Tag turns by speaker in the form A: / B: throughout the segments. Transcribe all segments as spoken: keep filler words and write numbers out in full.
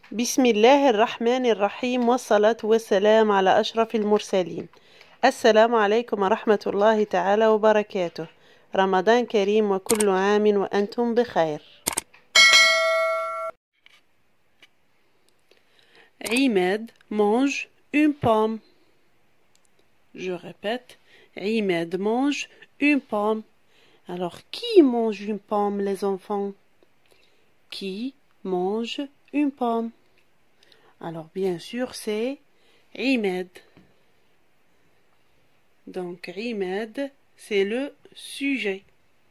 A: بسم الله الرحمن الرحيم والصلاة والسلام على أشرف المرسلين. السلام عليكم ورحمة الله تعالى وبركاته. رمضان كريم وكل عام وأنتم بخير. عماد mange une pomme. Je répète, Imad mange une pomme. Alors, qui mange une pomme, les enfants? Qui mange une pomme? Alors, bien sûr, c'est Imad. Donc, Imad, c'est le sujet.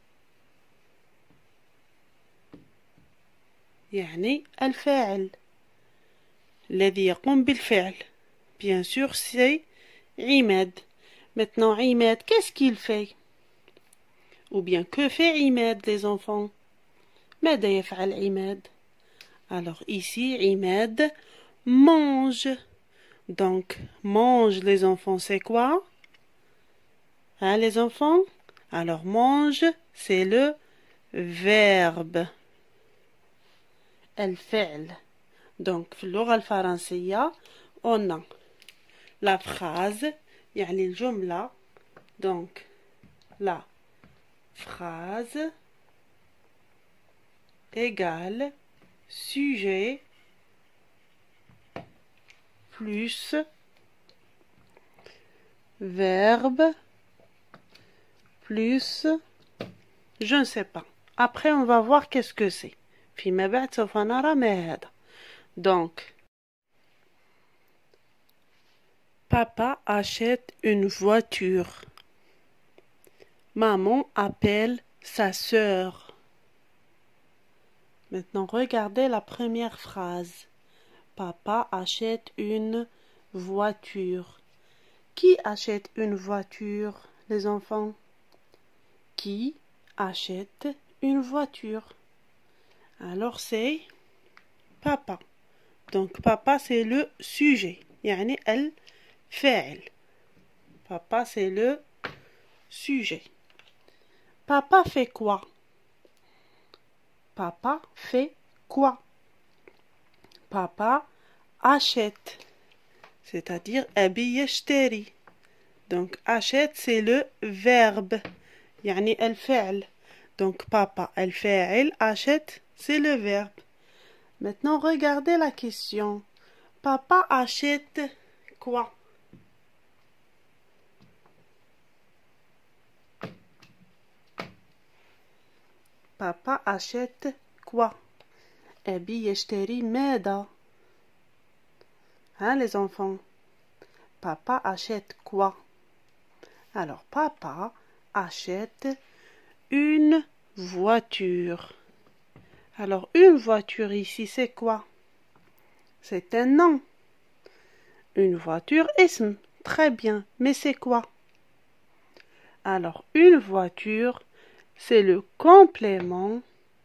A: يعني الفاعل الذي يقوم بالفعل. Bien sûr, c'est Imad. Maintenant, Imad, qu'est-ce qu'il fait? Ou bien, que fait Imad, les enfants? ماذا يفعل عماد? Alors, ici, Imad mange. Donc, mange, les enfants, c'est quoi? Hein, les enfants? Alors, mange, c'est le verbe. الفعل. Donc, في اللغة الفرنسية, on a la phrase, يعني الجملة. Donc, la phrase égale sujet plus verbe plus je ne sais pas. Après, on va voir qu'est-ce que c'est. فيما بعد سوف نرى ما هذا. Donc, papa achète une voiture. Maman appelle sa sœur. Maintenant, regardez la première phrase. Papa achète une voiture. Qui achète une voiture, les enfants? Qui achète une voiture? Alors, c'est papa. Donc, papa, c'est le sujet. يعني الفاعل. Papa, c'est le sujet. Papa fait quoi? Papa fait quoi? Papa achète. C'est-à-dire أبي يشتري. Donc achète c'est le verbe. يعني الفعل. Donc papa الفاعل achète c'est le verbe. Maintenant regardez la question. Papa achète quoi? Papa achète quoi? أبي يشتري ماذا؟ Hein, les enfants? Papa achète quoi? Alors, papa achète une voiture. Alors, une voiture ici, c'est quoi? C'est un nom. Une voiture, ism. Très bien. Mais c'est quoi? Alors, une voiture, c'est le complément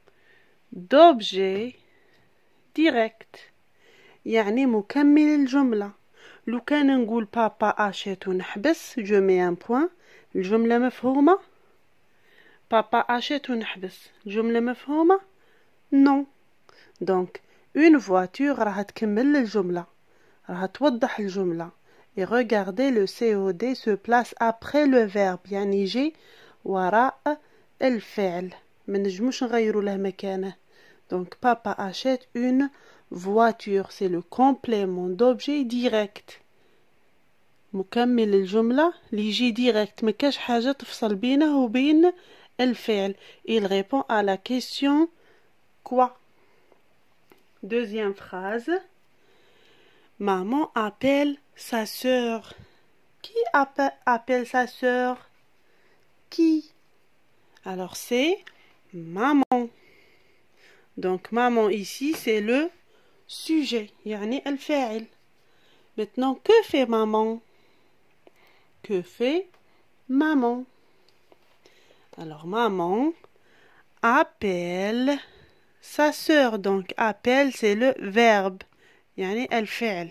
A: d'objet direct. يعني مكمل الجملة. لو كان نقول بابا achète ونحبس je mets un point. الجملة مفهومة؟ بابا achète ونحبس الجملة مفهومة؟ non. Donc une voiture راح تكمل الجملة. راح توضح الجملة. Et regardez, le C O D se place après le verbe. يعني يجي وراء الفعل. ما نجموش نغيروا له مكانه. Donc papa achète une voiture, c'est le complément d'objet direct. مكمل الجملة اللي يجي direct. ما كاش حاجة تفصل بينه وبين الفعل. Il répond à la question quoi? Deuxième phrase. Maman appelle sa sœur. Qui appelle, appelle sa sœur? Qui? Alors c'est maman. Donc maman ici c'est le sujet, يعني الفاعل. Maintenant, que fait maman? Que fait maman? Alors maman appelle sa sœur. Donc appelle c'est le verbe, يعني الفعل.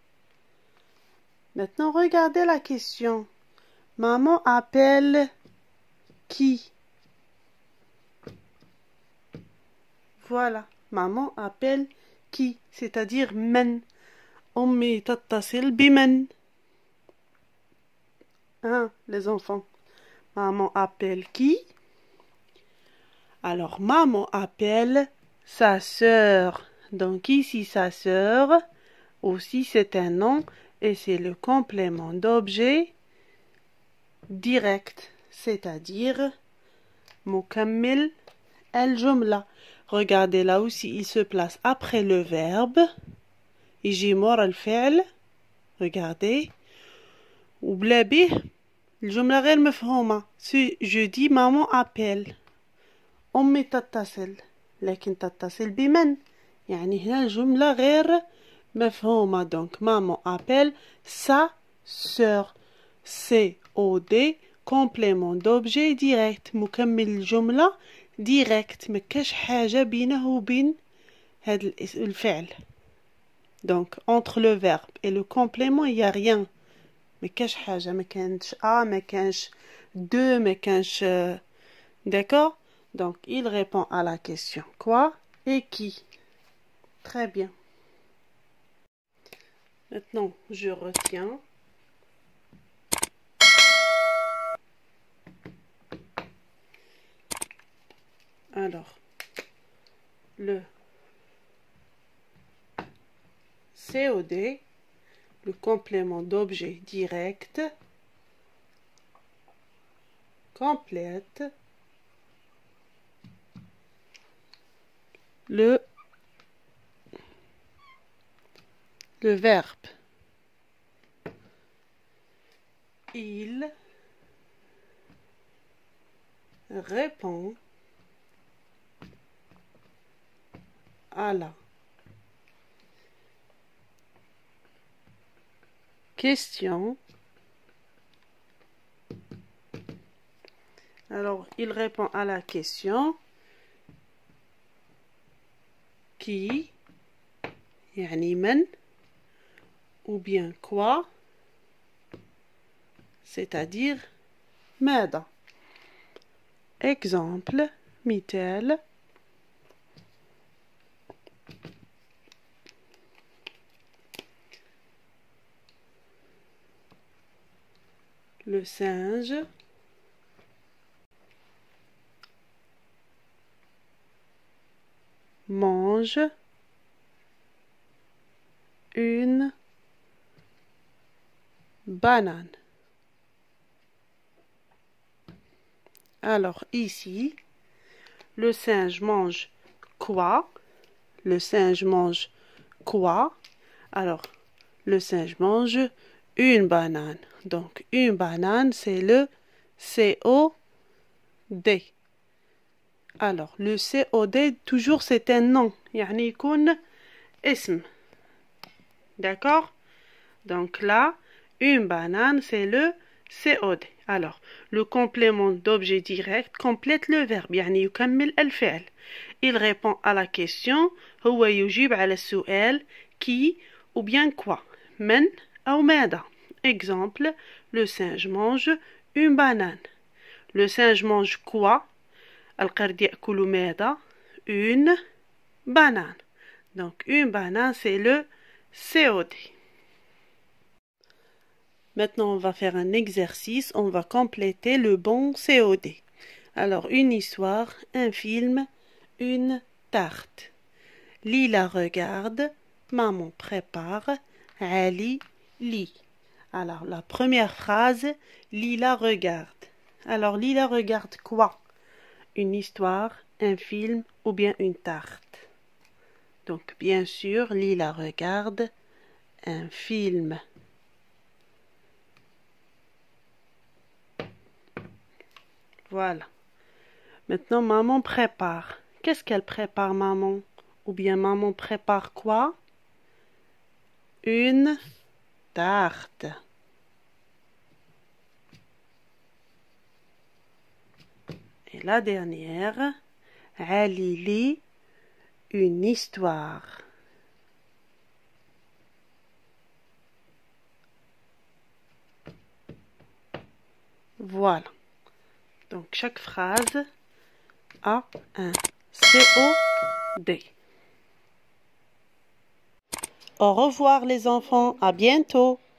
A: Maintenant, regardez la question. Maman appelle qui? Voilà, maman appelle qui, c'est-à-dire من. أمي تتصل بمن. Hein, les enfants. Maman appelle qui? Alors, maman appelle sa sœur. Donc ici, sa sœur, aussi c'est un nom et c'est le complément d'objet direct, c'est-à-dire مكمل الجملة. Regardez là aussi, il se place après le verbe. يجي مورا الفعل. Regardez. وبلا به الجملة غير مفهومة. Si je dis maman appelle. أمي تتصل. لكن تتصل بمن؟ يعني هنا الجملة غير مفهومة. Donc maman appelle sa sœur. C O D complément d'objet direct. مكمل الجملة direct. ما كاش حاجة بينه وبين هذا الفعل. Donc entre le verbe et le complément il y a rien. ما كاش حاجة. ما كانش A, ما كانش deux, ما كانش. D'accord? Donc il répond à la question quoi et qui. Très bien. Maintenant, je retiens. Alors, le C O D, le complément d'objet direct, complète le le verbe. Il répond à la question. Alors, il répond à la question qui, يعني من, ou bien quoi, c'est-à-dire ماذا. Exemple, مثال. Le singe mange une banane. Alors ici, le singe mange quoi? Le singe mange quoi? Alors, le singe mange une banane. Donc, une banane, c'est le C O D. Alors, le C O D, toujours, c'est un nom. يعني يكون اسم. D'accord? Donc là, une banane, c'est le C O D. Alors, le complément d'objet direct complète le verbe. يعني يكمل الفعل. Il répond à la question. هو يجيب على السؤال qui ou bien quoi. من أو ماذا. Exemple, le singe mange une banane. Le singe mange quoi? القرد يأكل ماذا؟ Une banane. Donc, une banane, c'est le C O D. Maintenant, on va faire un exercice. On va compléter le bon C O D. Alors, une histoire, un film, une tarte. Lila regarde, maman prépare, Ali lit. Alors, la première phrase, Lila regarde. Alors, Lila regarde quoi? Une histoire, un film ou bien une tarte. Donc, bien sûr, Lila regarde un film. Voilà. Maintenant, maman prépare. Qu'est-ce qu'elle prépare, maman? Ou bien maman prépare quoi? Une tarte. Et la dernière, Ali lit une histoire. Voilà. Donc chaque phrase a un C O D. Au revoir les enfants, à bientôt.